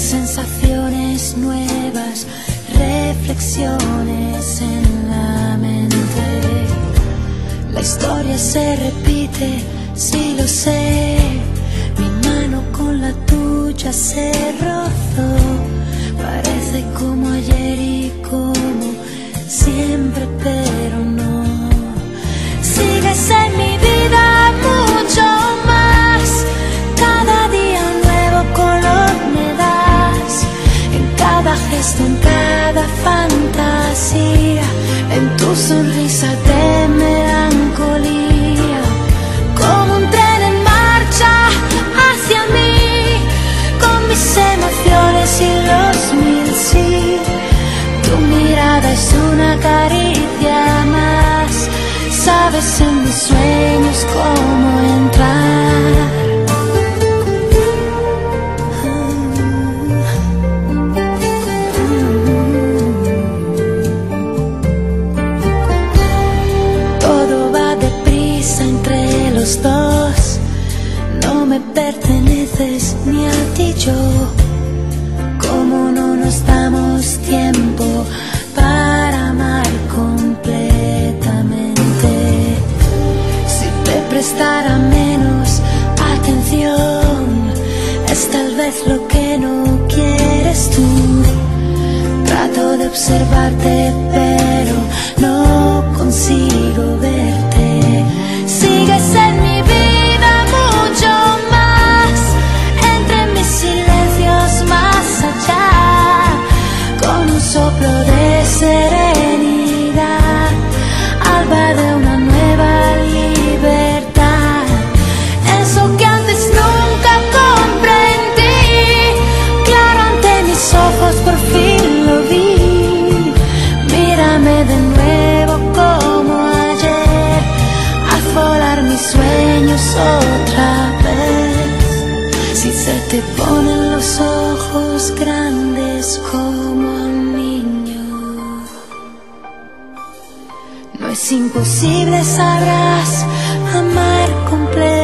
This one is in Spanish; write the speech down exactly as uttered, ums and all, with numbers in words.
sensaciones nuevas, reflexiones en la mente. La historia se repite, sí lo sé. Mi mano con la tuya se rozó. Parece como ayer y como siempre, pero no. Sigues en mi vida mucho más. Cada día un nuevo color me das. En cada gesto, en cada fantasía, en tu sonrisa de melancolía. Como un tren en marcha hacia mí, con mis emociones y los mil sí. Tu mirada es una caricia más. Sabes en mis sueños cómo entrar. Todo va deprisa entre los dos. No me perteneces ni a ti yo. Como no nos damos tiempo para amar completamente. Si te prestara menos atención, es tal vez lo que no quieres tú. Trato de observarte, pero no consigo verte. Sigues en mi vida mucho más, entre mis silencios más allá, con un soplo de serenidad, alba de una nueva libertad. Eso que antes nunca comprendí, claro ante mis ojos por fin lo vi. Mírame de nuevo como ayer, haz volar mis sueños otra vez. Si se te ponen los ojos grandes como a un niño, no es imposible, sabrás amar completamente.